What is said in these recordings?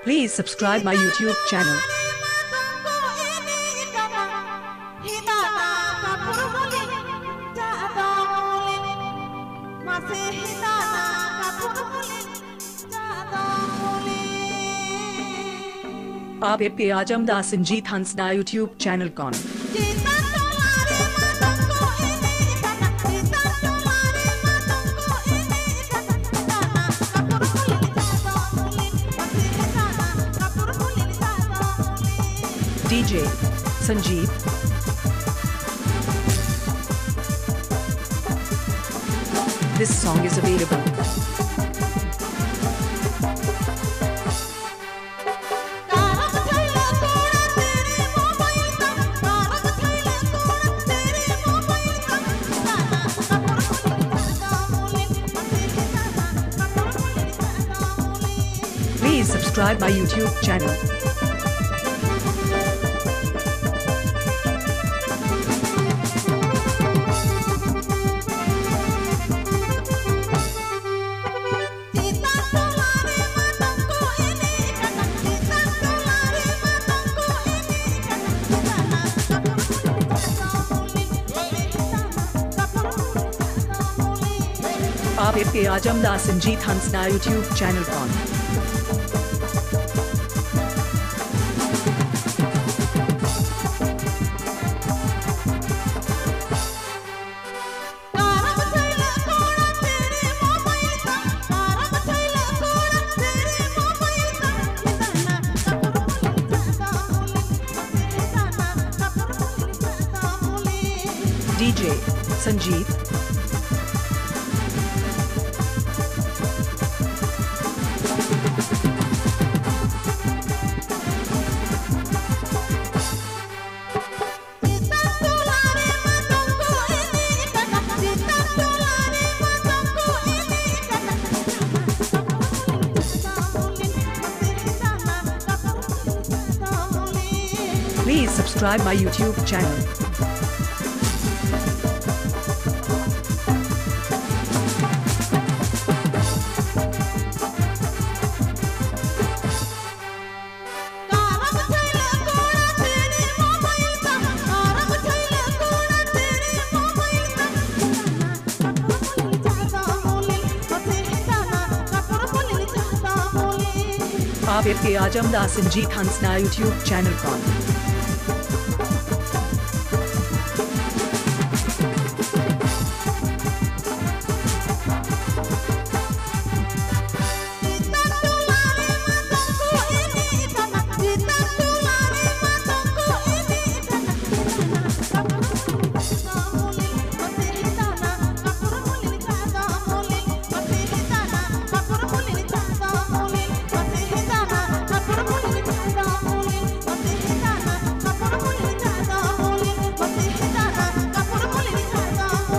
Please subscribe my YouTube channel. आप पे आजम दा संजीत हंसना YouTube चैनल कौन DJ Sanjeev. This song is available. Please subscribe my YouTube channel. आप पे आजम दा संजीत हंसना YouTube चैनल कौन DJ Sanjeev. Please subscribe my YouTube channel. आप पे आजम दा संजीत हंसना YouTube चैनल कौन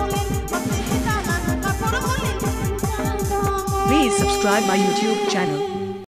Please subscribe my YouTube channel.